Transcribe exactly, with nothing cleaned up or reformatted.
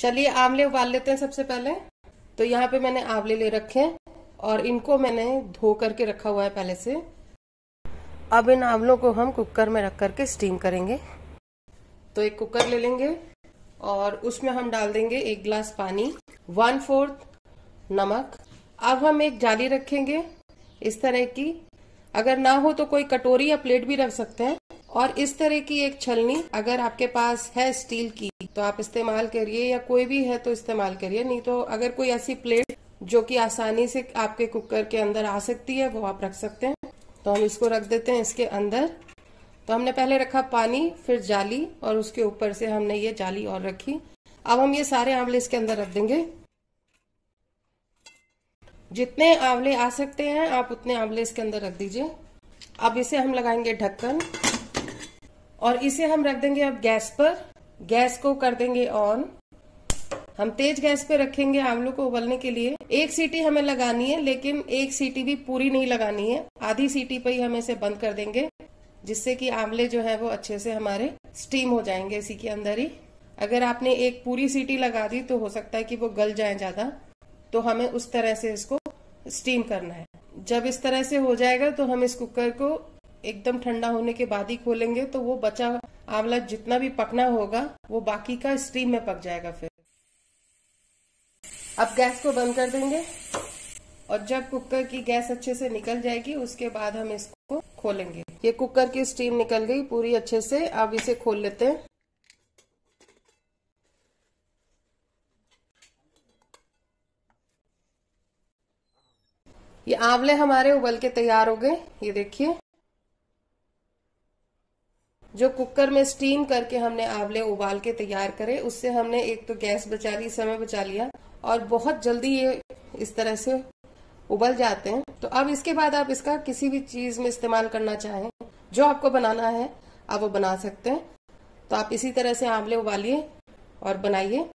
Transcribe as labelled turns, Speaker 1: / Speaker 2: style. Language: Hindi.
Speaker 1: चलिए आंवले उबाल लेते हैं सबसे पहले। तो यहाँ पे मैंने आंवले ले रखे हैं और इनको मैंने धो करके रखा हुआ है पहले से। अब इन आंवलों को हम कुकर में रख करके स्टीम करेंगे। तो एक कुकर ले लेंगे और उसमें हम डाल देंगे एक गिलास पानी, वन फोर्थ नमक। अब हम एक जाली रखेंगे इस तरह की, अगर ना हो तो कोई कटोरी या प्लेट भी रख सकते हैं। और इस तरह की एक छलनी अगर आपके पास है स्टील की तो आप इस्तेमाल करिए, या कोई भी है तो इस्तेमाल करिए, नहीं तो अगर कोई ऐसी प्लेट जो कि आसानी से आपके कुकर के अंदर आ सकती है वो आप रख सकते हैं। तो हम इसको रख देते हैं इसके अंदर। तो हमने पहले रखा पानी, फिर जाली और उसके ऊपर से हमने ये जाली और रखी। अब हम ये सारे आंवले इसके अंदर रख देंगे। जितने आंवले आ सकते हैं आप उतने आंवले इसके अंदर रख दीजिए। अब इसे हम लगाएंगे ढक्कन और इसे हम रख देंगे अब गैस पर। गैस को कर देंगे ऑन। हम तेज गैस पे रखेंगे आंवलों को उबलने के लिए। एक सीटी हमें लगानी है, लेकिन एक सीटी भी पूरी नहीं लगानी है, आधी सीटी पे ही हम इसे बंद कर देंगे, जिससे कि आंवले जो है वो अच्छे से हमारे स्टीम हो जाएंगे इसी के अंदर ही। अगर आपने एक पूरी सीटी लगा दी तो हो सकता है कि वो गल जाए ज्यादा, तो हमें उस तरह से इसको स्टीम करना है। जब इस तरह से हो जाएगा तो हम इस कुकर को एकदम ठंडा होने के बाद ही खोलेंगे, तो वो बचा आंवला जितना भी पकना होगा वो बाकी का स्टीम में पक जाएगा। फिर अब गैस को बंद कर देंगे और जब कुकर की गैस अच्छे से निकल जाएगी उसके बाद हम इसको खोलेंगे। ये कुकर की स्टीम निकल गई पूरी अच्छे से। अब इसे खोल लेते हैं। ये आंवले हमारे उबल के तैयार हो गए। ये देखिए, जो कुकर में स्टीम करके हमने आंवले उबाल के तैयार करे, उससे हमने एक तो गैस बचा ली, समय बचा लिया, और बहुत जल्दी ये इस तरह से उबल जाते हैं। तो अब इसके बाद आप इसका किसी भी चीज में इस्तेमाल करना चाहें, जो आपको बनाना है आप वो बना सकते हैं। तो आप इसी तरह से आंवले उबालिए और बनाइए।